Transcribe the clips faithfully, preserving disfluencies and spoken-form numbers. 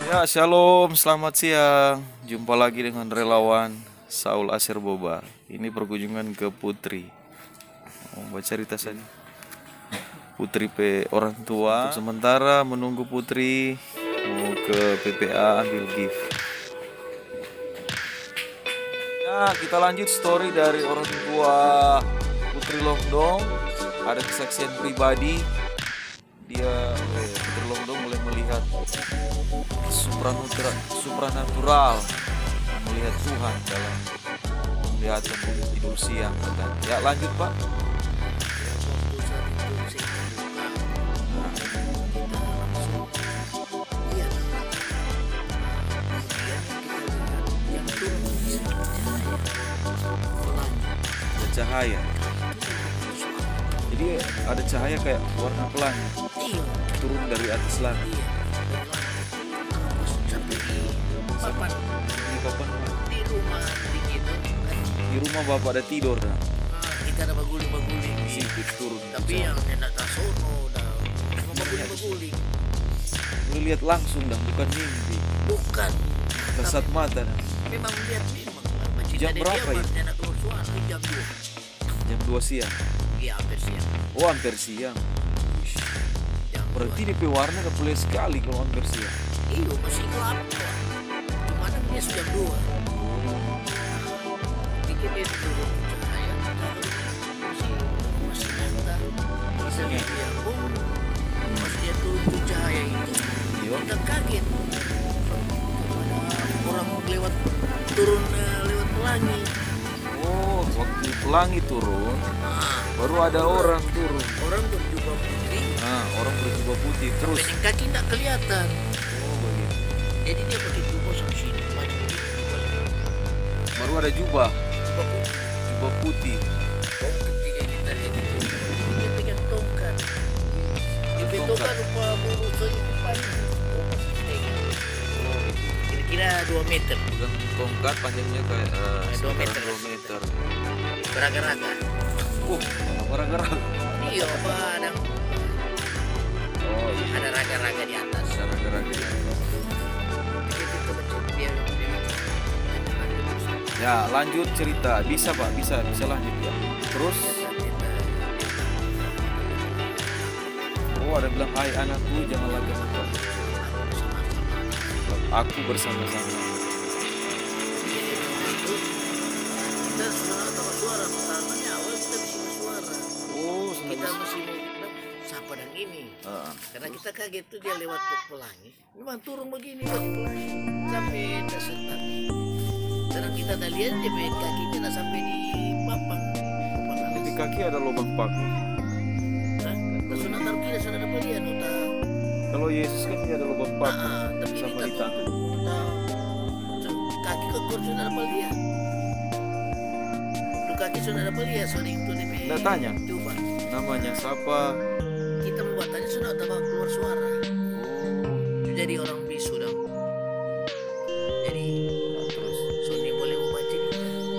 Ya, shalom, selamat siang. Jumpa lagi dengan relawan Saul Asir Boba. Ini perkunjungan ke Putri. Oh, baca cerita saja. Putri pe orang tua. Untuk sementara menunggu Putri mau ke P P A ambil gift. Ya, kita lanjut story dari orang tua Putri Longdong. Ada kesaksian pribadi. Dia eh, Putri Longdong mulai melihat supranatural, supranatural melihat Tuhan dalam melihat tidur siang. Ya lanjut Pak. Ada cahaya. Jadi ada cahaya kayak warna pelangi turun dari atas langit. Papan Di papan di rumah dikit kan di rumah bapak ada tidur dah. kita ada baguling-baguling Sipit turun. tapi yang enak tasono dah cuma baguling-baguling Boleh lihat langsung dah, bukan mimpi. bukan Kasat mata dah. memang lihat memang macam Jam ada berapa dia, itu? enak keluar suara jam dua Jam dua siang. iya hampir siang Oh, hampir siang. jam Berarti D P warna udah boleh sekali kalau hampir siang. iyo masih gelap tuh gimana dia sudah dua dikit dia turun cahaya masih masih nyata bisa lihat dia oh pas dia turun cahaya itu Iya. kita kaget ada orang lewat turun eh, lewat pelangi Oh, waktu pelangi turun, nah, baru ada orang turun. orang berjubah putih Nah, orang berjubah putih terus. pening kaki tidak kelihatan Oh, begitu. jadi dia pakai jubah sampai sini banyak begitu jubahnya. Baru ada jubah, Jubah putih jubah putih. oh ketika kita lihat itu dia pegang tongkat dia pegang Tongkat. tongkat rupa bulu saja panjang oh masih pegang Oh, itu. kira-kira dua meter Pegang tongkat panjangnya kayak uh, dua meter. dua meter. beraga-raga Uh, orang-orang. iya apa ada Oh, iya. ada raga-raga di atas Gara-gara gitu. itu tuh macam dia dia Ya, lanjut cerita. Bisa Pak, bisa, bisa lanjut ya. Terus, oh ada bilang, hai anakku, jangan lagi lupa. Aku bersama-sama. kita suara sama suara pertamanya awal kita bisa bersuara Oh, kita sudah masih mau bilang, siapa dan ini Ah, karena kita kaget tuh dia lewat ke pelangi memang turun begini dari pelangi sampai dasar tanah sekarang kita dah lihat dia punya kakinya dah sampai di papan papan di kaki ada lubang paku. Hah? Dah sudah taruh kita sudah dapat lihat udah Kalau Yesus kan dia ada lubang paku ah tapi ini sama tak di tangan. tutup udah kaki ke kur sudah dapat lihat tuh kaki sudah dapat lihat soalnya itu dia punya Nggak tanya? coba Namanya siapa? kita membuatannya sudah tambah keluar suara Oh, jadi orang bisu dong jadi terus Sony boleh membaca ini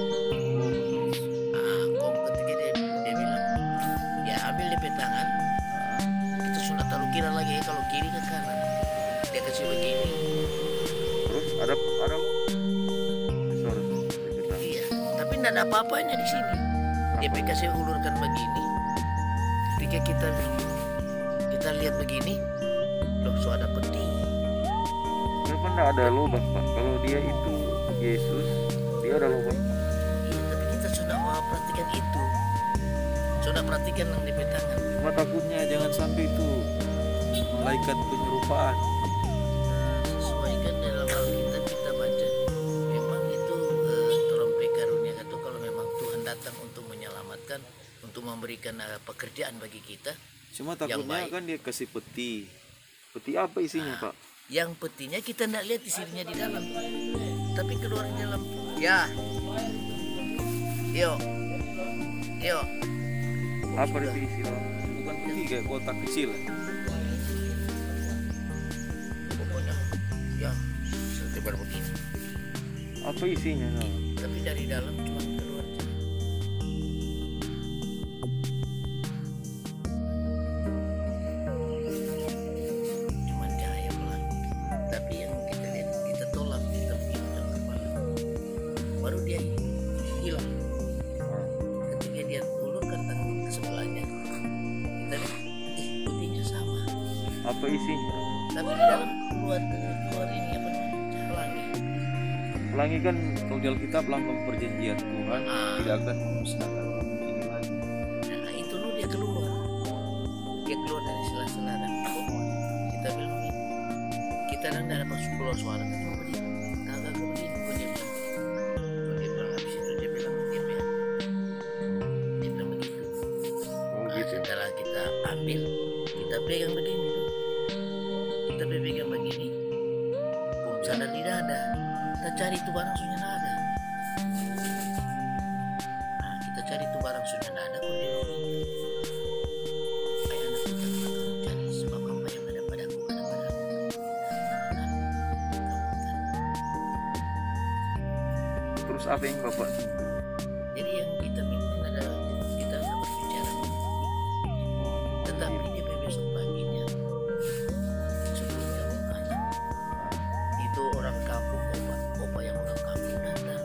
ah kok ketika dia, dia bilang ya ambil D P tangan kita sudah taruh kira lagi kalau kiri ke kanan dia kasih begini terus ada ada sorry, kita. iya tapi tidak ada apa-apanya di sini dia kasih ulurkan begini ketika kita kita lihat begini loh so ada peti Kenapa enggak ada lubang Pak? Kalau dia itu Yesus, dia ada lubang. iya tapi kita sudah mau perhatikan itu sudah perhatikan yang di tangan Cuma takutnya jangan sampai itu malaikat penyerupaan. sesuaikan dalam Alkitab kita baca memang itu eh, trompet karunia itu kalau memang Tuhan datang untuk menyelamatkan untuk memberikan eh, pekerjaan bagi kita Cuma Yang takutnya baik. kan dia kasih peti. Peti apa isinya Pak? yang petinya kita tidak lihat isinya di dalam tapi keluar di dalam ya yo yo Apa itu isi Pak? Bukan peti kayak kotak kecil. pokoknya ya setebar begini Apa isinya? No? tapi dari dalam cuma keluar cuman cahaya pelan tapi yang kita Apa isinya? Tapi di dalam keluar keluar ini apa namanya? Pelangi. Pelangi kan kalau di Alkitab lambang perjanjian Tuhan Ah. tidak akan memusnahkan ini lagi. Nah, itu lu dia keluar. Dia keluar dari sela-sela dan bawah. Kita bilang begini. Kita dan dalam masuk pulau suara kan cuma begini. Kagak ke begini. Kok dia bilang begini. Kok dia bilang habis itu dia bilang dia bilang. Dia bilang begitu. Oh Nah, gitu. setelah kita ambil, kita pegang begini tuh. Kita pegang begini. Bum sadar tidak ada. Kita cari itu barang sunya tidak ada. Nah, kita cari itu barang sunya tidak ada. Kok dia bilang begitu. Ayah anak kita telah kamu cari sebab apa yang ada padaku ada padaku. Nah, Terus apa yang Bapak? jadi yang kita minta adalah kita dapat bicara, tetapi dia besok paginya sebelum jam azan itu orang kampung opa opa yang orang kampung datang,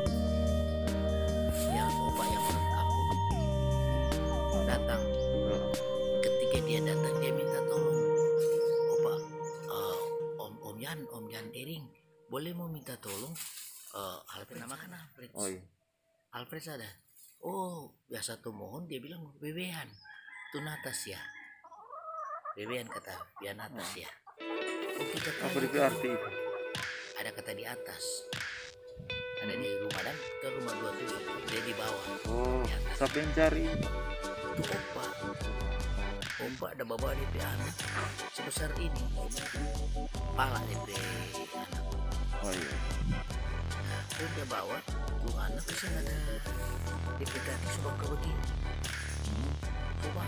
ya opa yang orang kampung datang. Ketika dia datang dia minta tolong, opa, eh, om om Yan om Yan Ering boleh mau minta tolong, uh, Alfred nama kan Alfred. Oh iya. Alfred ada. Oh, biasa tuh mohon dia bilang bebean. Tuh natas ya. Bebean kata, biar natas ya. Oh, kita tahu. Apa itu arti itu? Ada kata di atas. Ada di rumah dan ke rumah dua tujuh. Dia di bawah. Oh, Di atas. siapa yang cari? Itu opa. Opa ada bawa D P anak sebesar ini. Pala D P anak. Oh iya. Nah, terus dia bawa tuh anak kesini ada D P kaki sudah ke begini. Coba.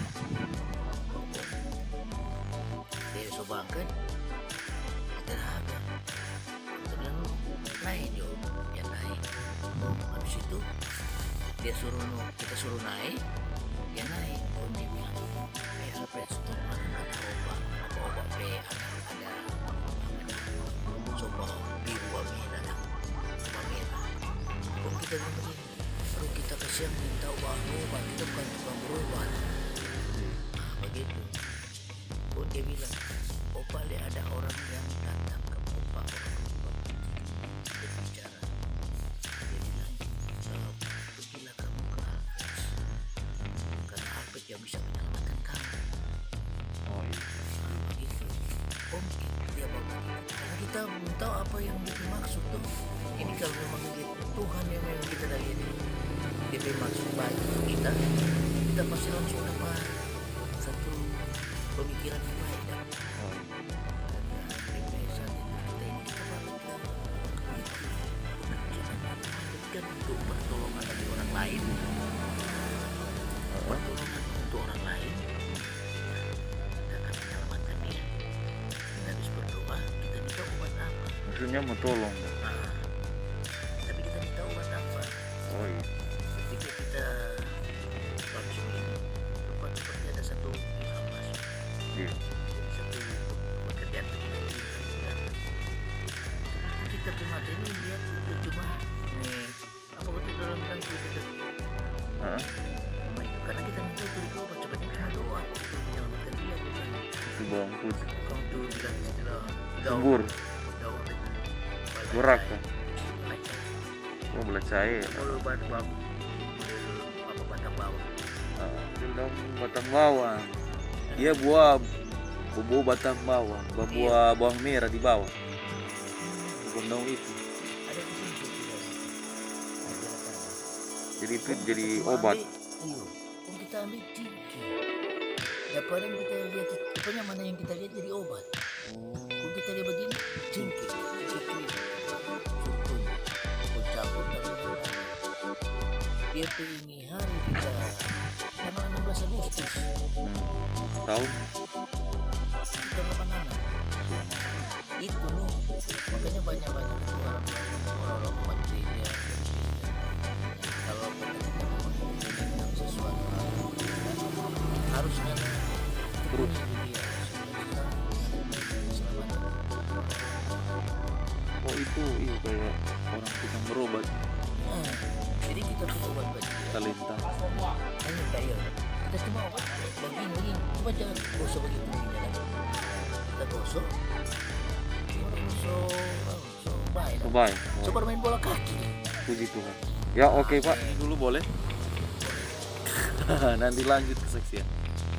Dia sobangkan. Kita harga. Kita bilang naik Jo, ya naik. Oh, habis itu dia suruh kita suruh naik, dia naik. Oh, dia bilang, eh sampai stop mana ada obat, apa obat P, ada ada ada coba biru merah, ada obat merah. Oh, kita bilang begini, kalau kita kesian minta obat obat, kita bukan tukang berobat. Nah, begitu. Oh, dia bilang, opa lihat ada orang yang datang ke opa, orang opa dia bicara. Dia bilang, "Eh, pergilah kamu ke Alfred, karena Alfred yang bisa menyelamatkan kamu." Oh iya. Nah, begitu. Om, dia bawa begitu. Karena kita belum tahu apa yang dimaksud tuh. Ini kalau memang dia Tuhan yang memang kita dari ini, dia bermaksud baik untuk kita, kita pasti langsung dapat satu pemikiran yang baik dan Oh iya. kan untuk pertolongan dari orang lain, pertolongan untuk orang lain, kita akan menyelamatkan dia. Kita harus berdoa, kita minta obat apa? Maksudnya mau tolong. Nah, tapi kita minta obat apa? Oh iya. Ketika kita langsung ini, tempat seperti ada satu ilham masuk. Iya. Satu pekerjaan kita primata ini lihat itu cuma nih apa betul dalam kan kita Hah? karena kita minta itu itu apa coba kita doa untuk menyelamatkan dia bukan Itu bawang putih. kamu tuh bilang istilah Sembur. daun Berak kan? Oh belah cair. kalau bahan bambu apa batang bawang Ah, itu daun batang bawang. Dia buah buah batang bawang, buah bawang merah di bawah. Bukan daun itu. ada di sini tidak Jadi itu jadi obat. iya om kita ambil tinggi daripada yang kita lihat pokoknya mana yang kita lihat jadi obat. Kalau kita lihat begini tinggi cuci sukun campur dan dia tuh ini hari kita tanggal enam belas Agustus Hmm. Tahun? kita berapa anak itu loh makanya banyak-banyak orang orang umat gereja kalau kita menginginkan sesuatu harusnya Terus. dia selamat. Oh itu iya kayak orang tukang berobat. Nah, jadi kita tuh obat bagi dia Talenta. hanya kayak kita cuma obat begini begini coba jangan gak usah begitu begini kan kata kosong. Ini so, so baik. Oh, baik. So Oh, bermain bola kaki. puji Tuhan. Ya oke Pak. Ini dulu boleh. Nanti lanjut kesaksian.